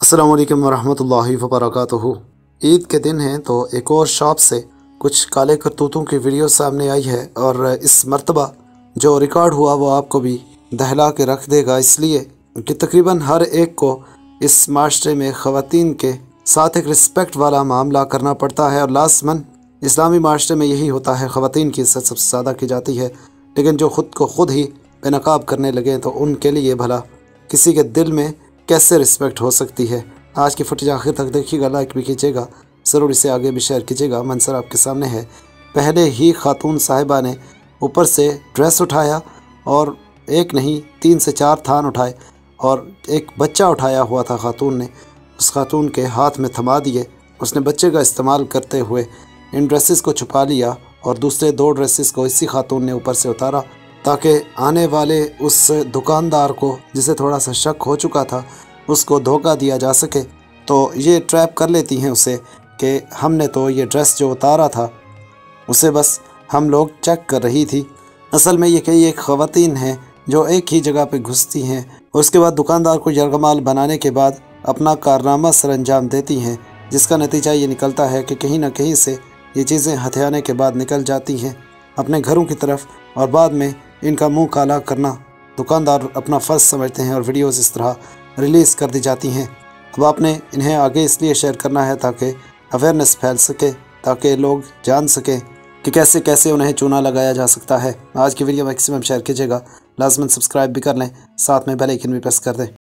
अस्सलाम वालेकुम वरहमतुल्लाहि वबरकातुहू। ईद के दिन हैं तो एक और शॉप से कुछ काले करतूतों की वीडियो सामने आई है और इस मर्तबा जो रिकॉर्ड हुआ वो आपको भी दहला के रख देगा, इसलिए कि तकरीबन हर एक को इस माशरे में ख़वातीन के साथ एक रिस्पेक्ट वाला मामला करना पड़ता है और लाज़मन इस्लामी माशरे में यही होता है, ख़वातीन की इज़्ज़त सबसे ज़्यादा की जाती है। लेकिन जो ख़ुद को ख़ुद ही बेनकाब करने लगे तो उनके लिए भला किसी के दिल में कैसे रिस्पेक्ट हो सकती है। आज की फुटेज आखिर तक देखिएगा, लाइक भी कीजिएगा, ज़रूर इसे आगे भी शेयर कीजिएगा। मंजर आपके सामने है। पहले ही खातून साहिबा ने ऊपर से ड्रेस उठाया और एक नहीं 3 से 4 थान उठाए और एक बच्चा उठाया हुआ था खातून ने, उस खातून के हाथ में थमा दिए। उसने बच्चे का इस्तेमाल करते हुए इन ड्रेसेस को छुपा लिया और दूसरे 2 ड्रेसेस को इसी खातून ने ऊपर से उतारा ताकि आने वाले उस दुकानदार को, जिसे थोड़ा सा शक हो चुका था, उसको धोखा दिया जा सके। तो ये ट्रैप कर लेती हैं उसे कि हमने तो ये ड्रेस जो उतारा था उसे बस हम लोग चेक कर रही थी। असल में ये कई एक ख़वातीन हैं जो एक ही जगह पे घुसती हैं और उसके बाद दुकानदार को यरगमाल बनाने के बाद अपना कारनामा सर अंजाम देती हैं, जिसका नतीजा ये निकलता है कि कहीं ना कहीं से ये चीज़ें हथियाने के बाद निकल जाती हैं अपने घरों की तरफ और बाद में इनका मुंह काला करना दुकानदार अपना फ़र्ज समझते हैं और वीडियोस इस तरह रिलीज़ कर दी जाती हैं। अब आपने इन्हें आगे इसलिए शेयर करना है ताकि अवेयरनेस फैल सके, ताकि लोग जान सकें कि कैसे कैसे उन्हें चूना लगाया जा सकता है। आज की वीडियो मैक्सिमम शेयर कीजिएगा, लाजमन सब्सक्राइब भी कर लें, साथ में बेल आइकन भी प्रेस कर दें।